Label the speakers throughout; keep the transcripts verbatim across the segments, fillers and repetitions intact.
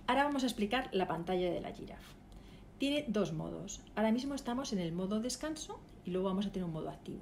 Speaker 1: Ahora vamos a explicar la pantalla de la Giraffe. Tiene dos modos. Ahora mismo estamos en el modo descanso y luego vamos a tener un modo activo.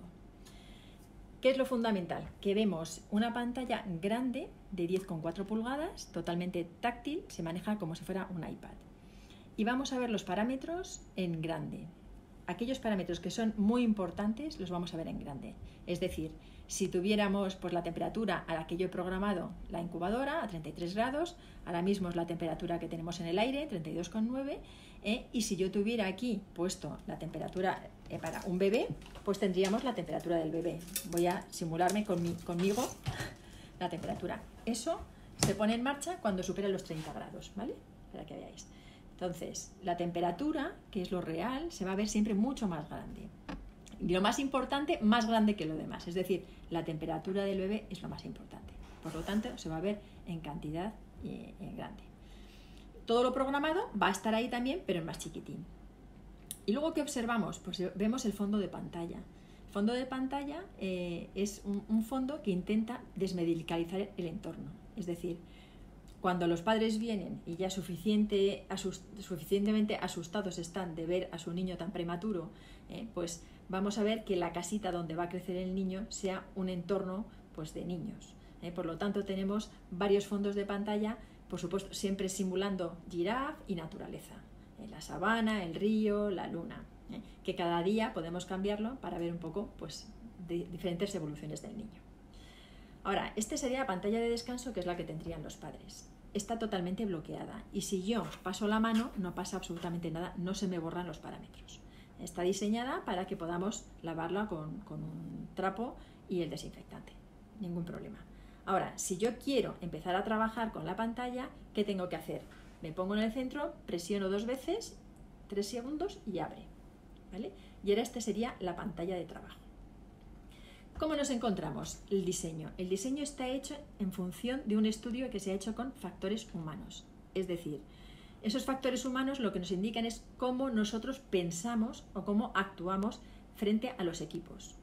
Speaker 1: ¿Qué es lo fundamental? Que vemos una pantalla grande de diez coma cuatro pulgadas, totalmente táctil, se maneja como si fuera un iPad. Y vamos a ver los parámetros en grande. Aquellos parámetros que son muy importantes los vamos a ver en grande. Es decir, si tuviéramos pues, la temperatura a la que yo he programado la incubadora, a treinta y tres grados, ahora mismo es la temperatura que tenemos en el aire, treinta y dos coma nueve, eh, y si yo tuviera aquí puesto la temperatura eh, para un bebé, pues tendríamos la temperatura del bebé. Voy a simularme con mi, conmigo la temperatura. Eso se pone en marcha cuando supera los treinta grados, ¿vale? Para que veáis. Entonces, la temperatura, que es lo real, se va a ver siempre mucho más grande. Y lo más importante, más grande que lo demás. Es decir, la temperatura del bebé es lo más importante. Por lo tanto, se va a ver en cantidad eh, grande. Todo lo programado va a estar ahí también, pero en más chiquitín. Y luego, ¿qué observamos? Pues vemos el fondo de pantalla. El fondo de pantalla eh, es un, un fondo que intenta desmedicalizar el entorno. Es decir, cuando los padres vienen y ya suficiente, asust, suficientemente asustados están de ver a su niño tan prematuro, eh, pues vamos a ver que la casita donde va a crecer el niño sea un entorno pues, de niños. Eh, por lo tanto, tenemos varios fondos de pantalla, por supuesto, siempre simulando Giraffe y naturaleza. Eh, la sabana, el río, la luna. Eh, que cada día podemos cambiarlo para ver un poco pues, de diferentes evoluciones del niño. Ahora, esta sería la pantalla de descanso, que es la que tendrían los padres. Está totalmente bloqueada y si yo paso la mano no pasa absolutamente nada, no se me borran los parámetros. Está diseñada para que podamos lavarla con, con un trapo y el desinfectante, ningún problema. Ahora, si yo quiero empezar a trabajar con la pantalla, ¿qué tengo que hacer? Me pongo en el centro, presiono dos veces, tres segundos y abre, ¿vale? Y ahora esta sería la pantalla de trabajo. ¿Cómo nos encontramos? El diseño. El diseño está hecho en función de un estudio que se ha hecho con factores humanos. Es decir, esos factores humanos lo que nos indican es cómo nosotros pensamos o cómo actuamos frente a los equipos.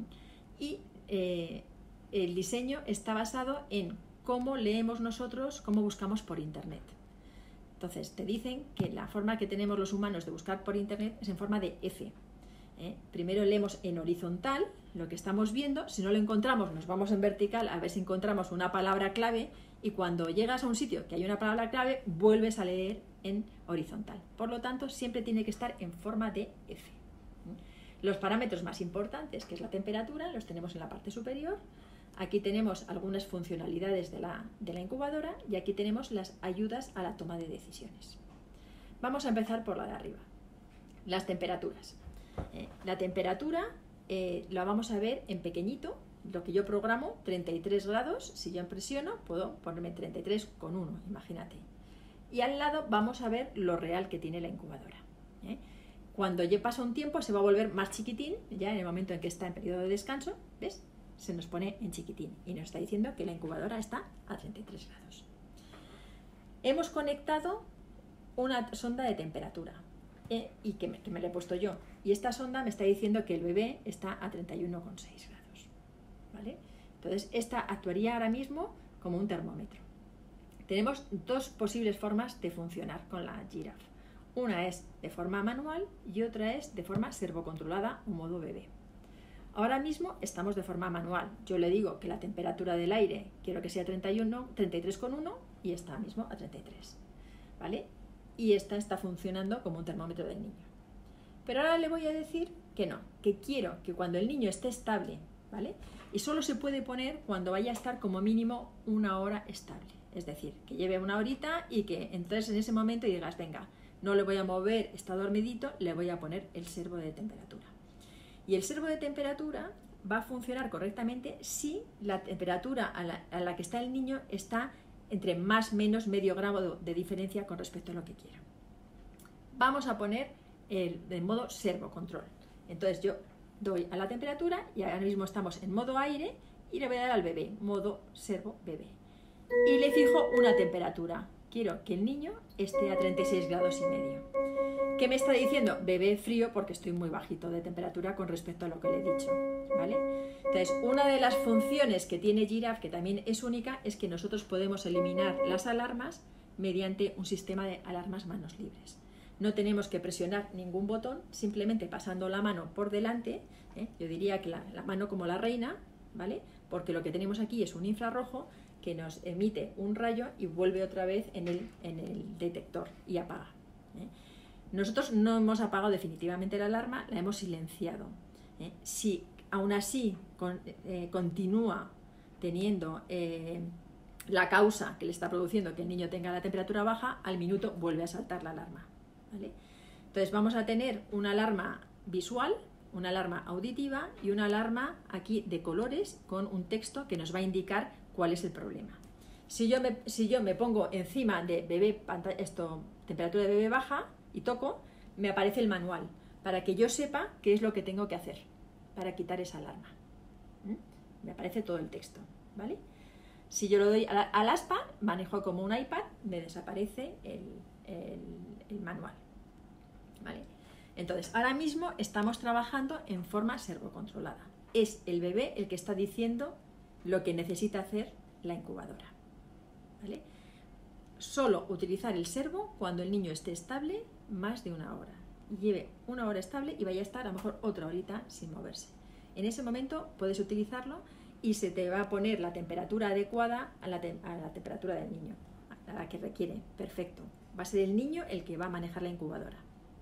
Speaker 1: Y eh, el diseño está basado en cómo leemos nosotros, cómo buscamos por Internet. Entonces, te dicen que la forma que tenemos los humanos de buscar por Internet es en forma de F. ¿Eh? Primero leemos en horizontal lo que estamos viendo, si no lo encontramos nos vamos en vertical a ver si encontramos una palabra clave y cuando llegas a un sitio que hay una palabra clave vuelves a leer en horizontal. Por lo tanto, siempre tiene que estar en forma de F. Los parámetros más importantes, que es la temperatura, los tenemos en la parte superior. Aquí tenemos algunas funcionalidades de la, de la incubadora y aquí tenemos las ayudas a la toma de decisiones. Vamos a empezar por la de arriba, las temperaturas. Eh, la temperatura eh, la vamos a ver en pequeñito, lo que yo programo, treinta y tres grados, si yo presiono puedo ponerme treinta y tres coma uno, imagínate. Y al lado vamos a ver lo real que tiene la incubadora. ¿eh? Cuando ya pasa un tiempo se va a volver más chiquitín, ya en el momento en que está en periodo de descanso, ¿ves? Se nos pone en chiquitín y nos está diciendo que la incubadora está a treinta y tres grados. Hemos conectado una sonda de temperatura. Eh, y que me, que me la he puesto yo. Y esta sonda me está diciendo que el bebé está a treinta y uno coma seis grados. ¿Vale? Entonces, esta actuaría ahora mismo como un termómetro. Tenemos dos posibles formas de funcionar con la Giraffe. Una es de forma manual y otra es de forma servocontrolada o modo bebé. Ahora mismo estamos de forma manual. Yo le digo que la temperatura del aire quiero que sea treinta y uno, treinta y tres coma uno y está mismo a treinta y tres. ¿Vale? Y esta está funcionando como un termómetro del niño. Pero ahora le voy a decir que no, que quiero que cuando el niño esté estable, ¿vale? Y solo se puede poner cuando vaya a estar como mínimo una hora estable. Es decir, que lleve una horita y que entres en ese momento y digas, venga, no le voy a mover, está dormidito, le voy a poner el servo de temperatura. Y el servo de temperatura va a funcionar correctamente si la temperatura a la, a la que está el niño está entre más menos medio grado de diferencia con respecto a lo que quiero. Vamos a poner el, el modo servo control. Entonces yo doy a la temperatura y ahora mismo estamos en modo aire y le voy a dar al bebé, modo servo bebé. Y le fijo una temperatura. Quiero que el niño esté a treinta y seis grados y medio. ¿Qué me está diciendo? Bebé frío porque estoy muy bajito de temperatura con respecto a lo que le he dicho, ¿vale? Entonces, una de las funciones que tiene Giraffe, que también es única, es que nosotros podemos eliminar las alarmas mediante un sistema de alarmas manos libres. No tenemos que presionar ningún botón, simplemente pasando la mano por delante, ¿eh? Yo diría que la, la mano como la reina, ¿vale? Porque lo que tenemos aquí es un infrarrojo que nos emite un rayo y vuelve otra vez en el, en el detector y apaga, ¿eh? Nosotros no hemos apagado definitivamente la alarma, la hemos silenciado, ¿eh? Si aún así con, eh, continúa teniendo eh, la causa que le está produciendo que el niño tenga la temperatura baja, al minuto vuelve a saltar la alarma, ¿vale? Entonces vamos a tener una alarma visual, una alarma auditiva y una alarma aquí de colores con un texto que nos va a indicar cuál es el problema. Si yo me, si yo me pongo encima de bebé, pantalla, esto, temperatura de bebé baja y toco, me aparece el manual para que yo sepa qué es lo que tengo que hacer para quitar esa alarma. ¿Mm? Me aparece todo el texto, ¿vale? Si yo lo doy al aspa, manejo como un iPad, me desaparece el, el, el manual, ¿vale? Entonces, ahora mismo estamos trabajando en forma servocontrolada. Es el bebé el que está diciendo lo que necesita hacer la incubadora, ¿vale? Solo utilizar el servo cuando el niño esté estable más de una hora. Lleve una hora estable y vaya a estar a lo mejor otra horita sin moverse. En ese momento puedes utilizarlo y se te va a poner la temperatura adecuada a la, te a la temperatura del niño, a la que requiere. Perfecto. Va a ser el niño el que va a manejar la incubadora.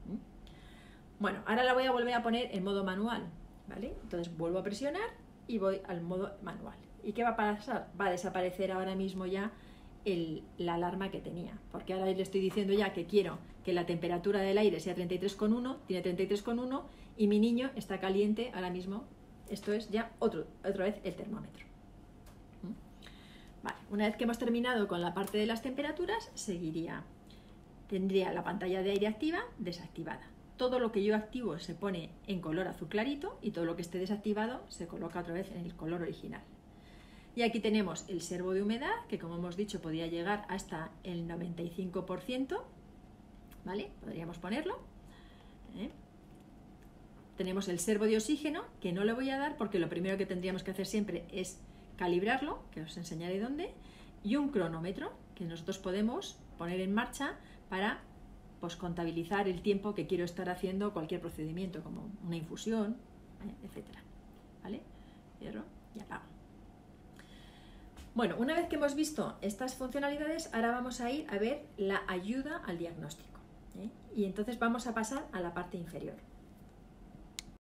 Speaker 1: Bueno, ahora la voy a volver a poner en modo manual, ¿vale? Entonces vuelvo a presionar y voy al modo manual. ¿Y qué va a pasar? Va a desaparecer ahora mismo ya el, la alarma que tenía, porque ahora le estoy diciendo ya que quiero que la temperatura del aire sea treinta y tres coma uno, tiene treinta y tres coma uno y mi niño está caliente ahora mismo. Esto es ya otro, otra vez el termómetro. ¿Mm? Vale, una vez que hemos terminado con la parte de las temperaturas, seguiría, tendría la pantalla de aire activa desactivada. Todo lo que yo activo se pone en color azul clarito y todo lo que esté desactivado se coloca otra vez en el color original. Y aquí tenemos el servo de humedad, que como hemos dicho podía llegar hasta el noventa y cinco por ciento, ¿vale? Podríamos ponerlo. ¿Eh? Tenemos el servo de oxígeno, que no le voy a dar porque lo primero que tendríamos que hacer siempre es calibrarlo, que os enseñaré dónde, y un cronómetro que nosotros podemos poner en marcha para pues contabilizar el tiempo que quiero estar haciendo cualquier procedimiento, como una infusión, ¿eh? etcétera. ¿Vale? Cierro y apago. Bueno, una vez que hemos visto estas funcionalidades, ahora vamos a ir a ver la ayuda al diagnóstico, ¿eh? Y entonces vamos a pasar a la parte inferior.